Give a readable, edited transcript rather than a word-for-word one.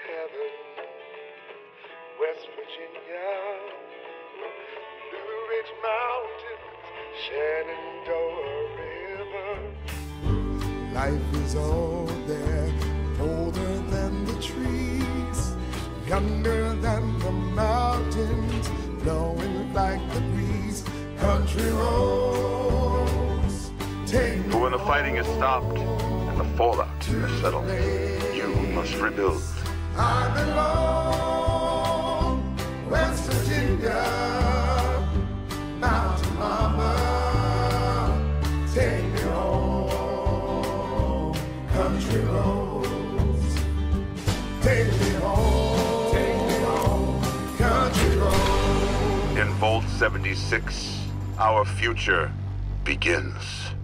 heaven, West Virginia, Blue Ridge Mountains, Shenandoah River. Life is all there, older than the trees, younger than the mountains, blowing like the breeze. Country roads, take But when the fighting is stopped and the fallout has settled, you must rebuild. I belong, West Virginia, Mountain Mama, take me home, country roads, take me home, country roads. In Vault 76, our future begins.